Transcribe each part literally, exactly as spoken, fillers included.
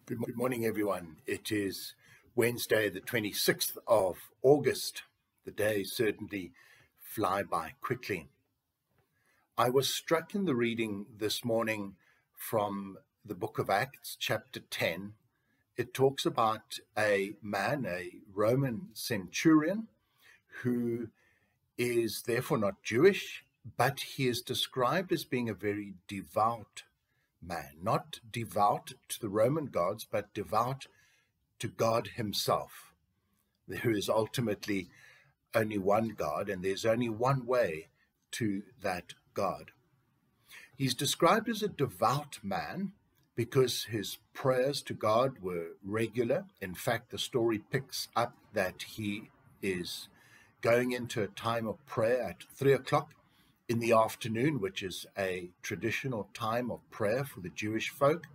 Good mo- good morning, everyone. It is Wednesday, the twenty-sixth of August. The days certainly fly by quickly. I was struck in the reading this morning from the book of Acts, chapter ten. It talks about a man, a Roman centurion, who is therefore not Jewish, but he is described as being a very devout man, not devout to the Roman gods, but devout to God himself. There is ultimately only one God, and there's only one way to that God. He's described as a devout man because his prayers to God were regular. In fact, the story picks up that he is going into a time of prayer at three o'clock in the afternoon, which is a traditional time of prayer for the Jewish folk.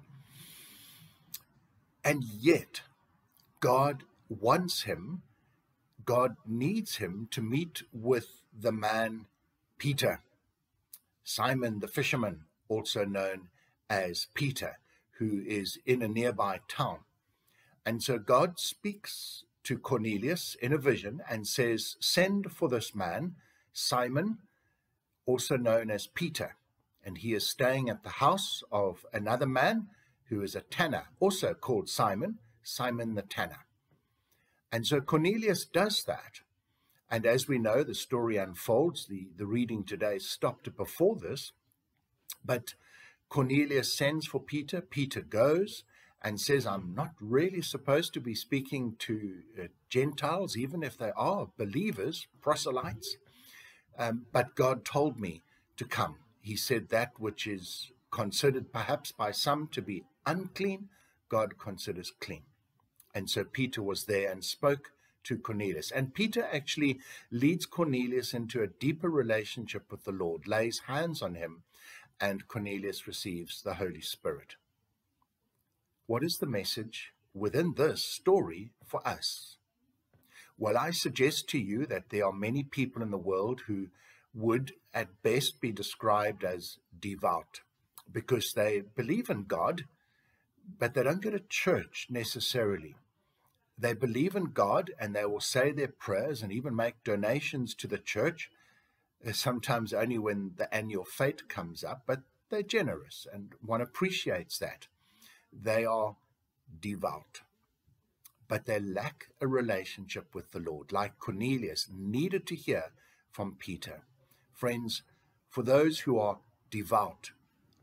And yet, God wants him, God needs him to meet with the man Peter, Simon the fisherman, also known as Peter, who is in a nearby town. And so God speaks to Cornelius in a vision and says, "Send for this man, Simon, also known as Peter, and he is staying at the house of another man who is a tanner, also called Simon, Simon the tanner." And so Cornelius does that. And as we know, the story unfolds. The, the reading today stopped before this. But Cornelius sends for Peter. Peter goes and says, "I'm not really supposed to be speaking to uh, Gentiles, even if they are believers, proselytes. Um, but God told me to come." He said that which is considered perhaps by some to be unclean, God considers clean. And so Peter was there and spoke to Cornelius. And Peter actually leads Cornelius into a deeper relationship with the Lord, lays hands on him, and Cornelius receives the Holy Spirit. What is the message within this story for us? Well, I suggest to you that there are many people in the world who would at best be described as devout because they believe in God, but they don't go to church necessarily. They believe in God and they will say their prayers and even make donations to the church, sometimes only when the annual fete comes up, but they're generous and one appreciates that. They are devout, but they lack a relationship with the Lord, like Cornelius needed to hear from Peter. Friends, for those who are devout,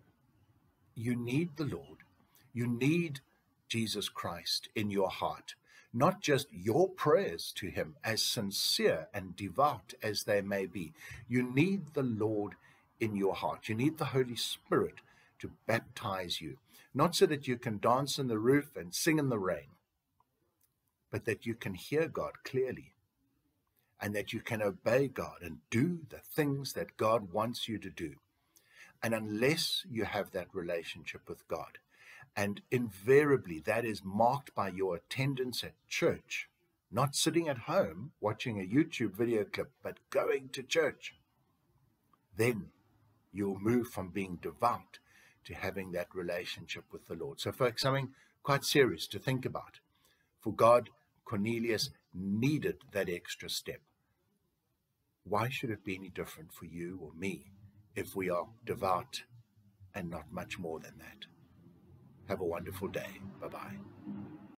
you need the Lord. You need Jesus Christ in your heart, not just your prayers to him, as sincere and devout as they may be. You need the Lord in your heart. You need the Holy Spirit to baptize you, not so that you can dance in the roof and sing in the rain, but that you can hear God clearly and that you can obey God and do the things that God wants you to do. And unless you have that relationship with God, and invariably that is marked by your attendance at church, not sitting at home watching a YouTube video clip, but going to church, then you'll move from being devout to having that relationship with the Lord. So folks, something quite serious to think about. For God, Cornelius needed that extra step. Why should it be any different for you or me if we are devout and not much more than that? Have a wonderful day. Bye-bye.